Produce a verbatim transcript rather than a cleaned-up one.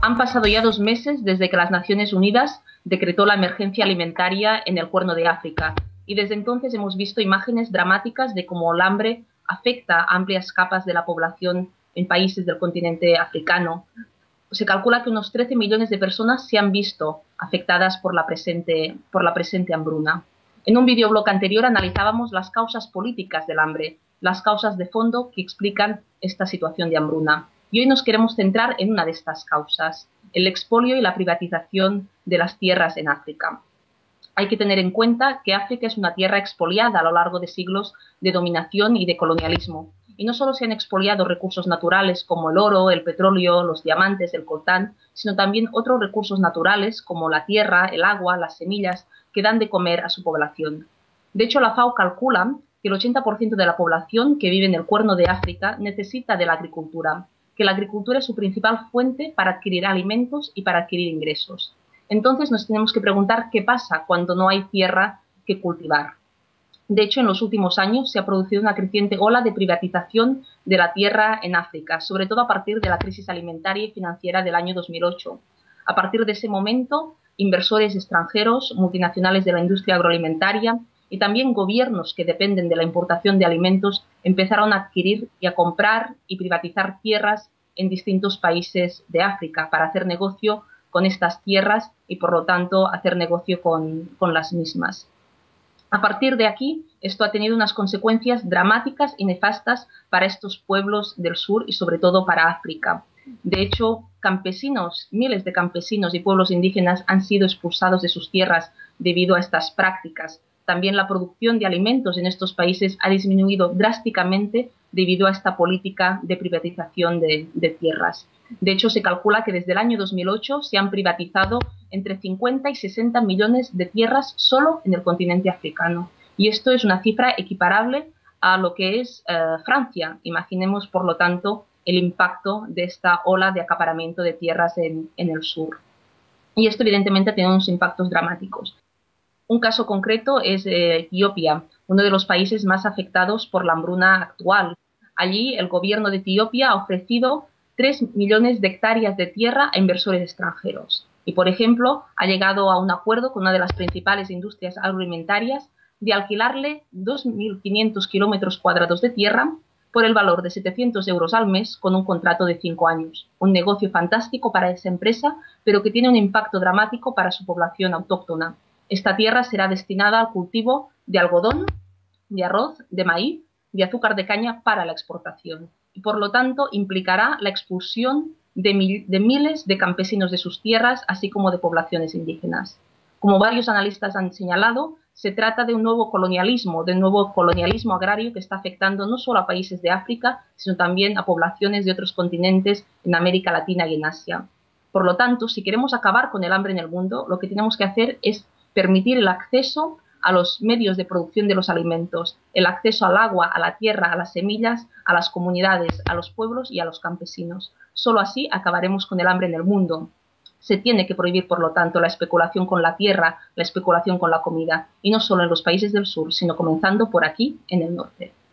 Han pasado ya dos meses desde que las Naciones Unidas decretó la emergencia alimentaria en el Cuerno de África y desde entonces hemos visto imágenes dramáticas de cómo el hambre afecta a amplias capas de la población en países del continente africano. Se calcula que unos trece millones de personas se han visto afectadas por la presente, por la presente hambruna. En un videoblog anterior analizábamos las causas políticas del hambre, las causas de fondo que explican esta situación de hambruna. Y hoy nos queremos centrar en una de estas causas, el expolio y la privatización de las tierras en África. Hay que tener en cuenta que África es una tierra expoliada a lo largo de siglos de dominación y de colonialismo. Y no solo se han expoliado recursos naturales como el oro, el petróleo, los diamantes, el coltán, sino también otros recursos naturales como la tierra, el agua, las semillas, que dan de comer a su población. De hecho, la FAO calcula que el ochenta por ciento de la población que vive en el Cuerno de África necesita de la agricultura, que la agricultura es su principal fuente para adquirir alimentos y para adquirir ingresos. Entonces nos tenemos que preguntar qué pasa cuando no hay tierra que cultivar. De hecho, en los últimos años se ha producido una creciente ola de privatización de la tierra en África, sobre todo a partir de la crisis alimentaria y financiera del año dos mil ocho. A partir de ese momento, inversores extranjeros, multinacionales de la industria agroalimentaria y también gobiernos que dependen de la importación de alimentos empezaron a adquirir y a comprar y privatizar tierras en distintos países de África para hacer negocio con estas tierras y, por lo tanto, hacer negocio con, con las mismas. A partir de aquí, esto ha tenido unas consecuencias dramáticas y nefastas para estos pueblos del sur y, sobre todo, para África. De hecho, campesinos, miles de campesinos y pueblos indígenas han sido expulsados de sus tierras debido a estas prácticas. También la producción de alimentos en estos países ha disminuido drásticamente debido a esta política de privatización de, de tierras. De hecho, se calcula que desde el año dos mil ocho se han privatizado entre cincuenta y sesenta millones de tierras solo en el continente africano. Y esto es una cifra equiparable a lo que es eh, Francia. Imaginemos, por lo tanto, el impacto de esta ola de acaparamiento de tierras en, en el sur. Y esto, evidentemente, tiene unos impactos dramáticos. Un caso concreto es eh, Etiopía, uno de los países más afectados por la hambruna actual. Allí el gobierno de Etiopía ha ofrecido tres millones de hectáreas de tierra a inversores extranjeros. Y, por ejemplo, ha llegado a un acuerdo con una de las principales industrias agroalimentarias de alquilarle dos mil quinientos kilómetros cuadrados de tierra por el valor de setecientos euros al mes con un contrato de cinco años. Un negocio fantástico para esa empresa, pero que tiene un impacto dramático para su población autóctona. Esta tierra será destinada al cultivo de algodón, de arroz, de maíz, de azúcar de caña para la exportación. Y por lo tanto implicará la expulsión de, mil, de miles de campesinos de sus tierras, así como de poblaciones indígenas. Como varios analistas han señalado, se trata de un nuevo colonialismo, de un nuevo colonialismo agrario que está afectando no solo a países de África, sino también a poblaciones de otros continentes en América Latina y en Asia. Por lo tanto, si queremos acabar con el hambre en el mundo, lo que tenemos que hacer es permitir el acceso a los medios de producción de los alimentos, el acceso al agua, a la tierra, a las semillas, a las comunidades, a los pueblos y a los campesinos. Solo así acabaremos con el hambre en el mundo. Se tiene que prohibir, por lo tanto, la especulación con la tierra, la especulación con la comida, y no solo en los países del sur, sino comenzando por aquí, en el norte.